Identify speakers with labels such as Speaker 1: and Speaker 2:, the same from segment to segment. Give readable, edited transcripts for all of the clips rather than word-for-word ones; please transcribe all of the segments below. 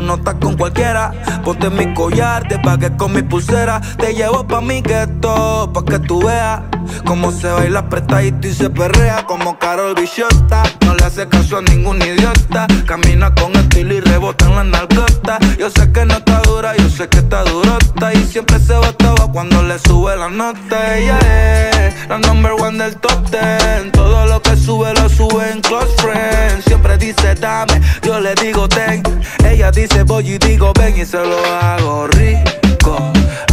Speaker 1: no estás con cualquiera. Ponte mi collar, te pagué con mi pulsera. Te llevo pa' mi gueto, pa' que tú veas cómo se baila apretadito y se perrea como Karol Bichota. No le hace caso a ningún idiota. Camina con estilo y rebota en la nalgota. Yo sé que no está dura, yo sé que está durota. Y siempre se botaba cuando le sube la nota. Ella es la number one del top 10. Todo lo que sube lo sube en Close Friends. Siempre dice dame, yo le digo ten. Ella dice voy y digo ven y se lo hago rico,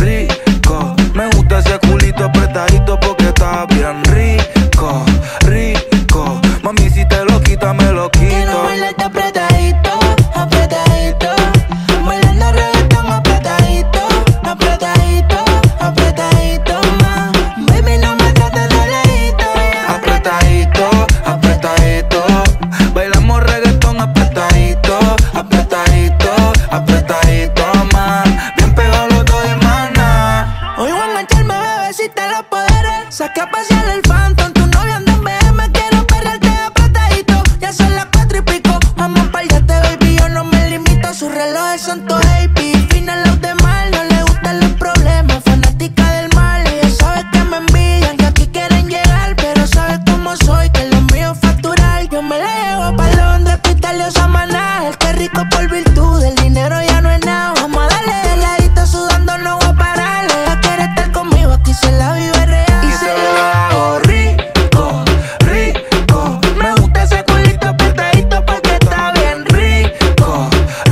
Speaker 1: rico. Me gusta ese culito apretadito porque está bien rico, rico. Mami, si te lo quita, me lo quito.
Speaker 2: Quiero bailarte apretadito, apretadito. Bailando reggaetón apretadito, apretadito, apretadito más. Baby, no me trates de lejito.
Speaker 1: Apretadito, apretadito. Bailamos reggaetón apretadito, apretadito, apretadito más. Bien pegados los dos, hermana.
Speaker 2: Hoy voy a engancharme, bebecita, los poderes. Saqué a pasear el Phantom, tu novia anda en BM. Quiero perrearte apretadito, ya son las 4 y pico. Vamos pa'l yate, baby, yo no me limito. Sus relojes son todos AP, fina los demás. No le gustan los problemas, fanática del mal. Ella sabe que me envidian, que aquí quieren llegar. Pero sabe cómo soy, que lo mío es facturar. Yo me la llevo pa'l donde Hospital de Samaná. El que es rico por virtud, el dinero ya no es nada. Vamos a darle de ladito, sudando no voy a parar. Ella quiere estar conmigo, aquí se la vive real.
Speaker 1: Y se lo hago rico, rico. Me gusta ese culito apretadito porque está bien rico,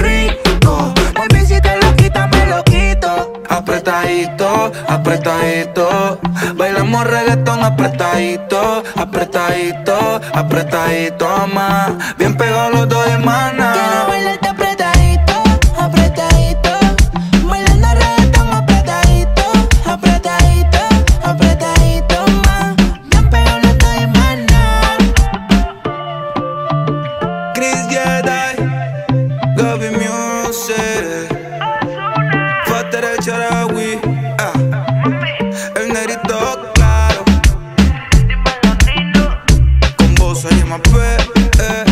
Speaker 1: rico.
Speaker 2: Baby, si te lo quita, me lo quito.
Speaker 1: Apretadito, apretadito. Bailamos reggaetón apretadito, apretadito, apretadito más. Bien pegados los dos, hermanas.
Speaker 2: Quiero bailarte apretadito, apretadito. Bailando reggaetón apretadito, apretadito, apretadito más. Bien pegados los dos, hermanas.
Speaker 1: Chris Jedi, Gaby Music, Fater el Charawi, el negrito claro. Con vos se llama P.